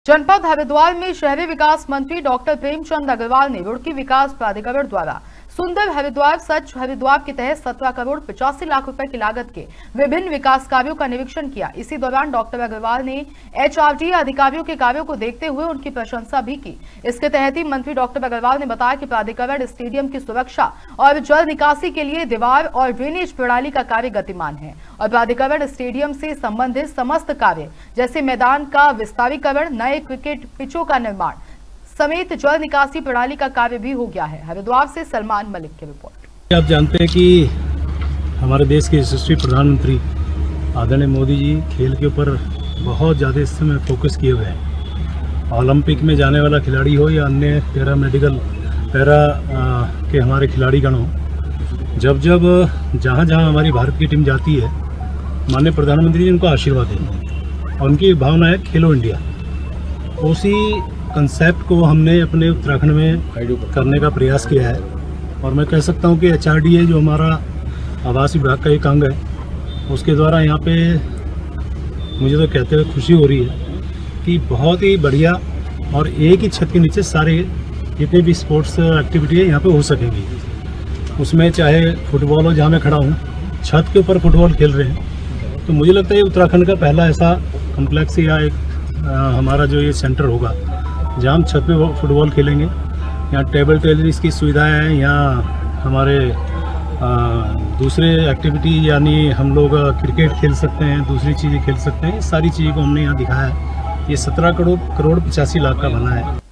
जनपद हरिद्वार में शहरी विकास मंत्री डॉक्टर प्रेमचंद अग्रवाल ने रुड़की विकास प्राधिकरण द्वारा सुंदर हरिद्वार सच हरिद्वार के तहत 17 करोड़ 85 लाख रुपए की लागत के विभिन्न विकास कार्यों का निरीक्षण किया। इसी दौरान डॉक्टर अग्रवाल ने HRD अधिकारियों के कार्यों को देखते हुए उनकी प्रशंसा भी की। इसके तहत ही मंत्री डॉक्टर अग्रवाल ने बताया कि प्राधिकरण स्टेडियम की सुरक्षा और जल निकासी के लिए दीवार और ड्रेनेज प्रणाली का कार्य गतिमान है और प्राधिकरण स्टेडियम से संबंधित समस्त कार्य जैसे मैदान का विस्तारीकरण, नए क्रिकेट पिचों का निर्माण समेत जल निकासी प्रणाली का कार्य भी हो गया है। हरिद्वार से सलमान मलिक की रिपोर्ट। आप जानते हैं कि हमारे देश के यशस्वी प्रधानमंत्री आदरणीय मोदी जी खेल के ऊपर बहुत ज़्यादा इस समय फोकस किए हुए हैं। ओलंपिक में जाने वाला खिलाड़ी हो या अन्य पैरा के हमारे खिलाड़ीगण हो, जब जहाँ हमारी भारत की टीम जाती है, माननीय प्रधानमंत्री जी उनको आशीर्वाद देते हैं और उनकी भावना है खेलो इंडिया। उसी कंसेप्ट को हमने अपने उत्तराखंड में करने का प्रयास किया है और मैं कह सकता हूं कि HRD जो हमारा आवास विभाग का एक अंग है, उसके द्वारा यहाँ पे मुझे तो कहते हुए खुशी हो रही है कि बहुत ही बढ़िया और एक ही छत के नीचे सारे जितने भी स्पोर्ट्स एक्टिविटी है यहाँ पे हो सकेंगी। उसमें चाहे फुटबॉल हो, जहाँ मैं खड़ा हूँ छत के ऊपर फुटबॉल खेल रहे हैं, तो मुझे लगता है ये उत्तराखंड का पहला ऐसा कम्प्लेक्स या एक हमारा जो ये सेंटर होगा जहाँ हम छत पे फुटबॉल खेलेंगे। यहाँ टेबल टेनिस की सुविधाएं हैं, यहाँ हमारे दूसरे एक्टिविटी यानी हम लोग क्रिकेट खेल सकते हैं, दूसरी चीज़ें खेल सकते हैं। सारी चीज़ों को हमने यहाँ दिखाया है। ये 17 करोड़ 85 लाख का बना है।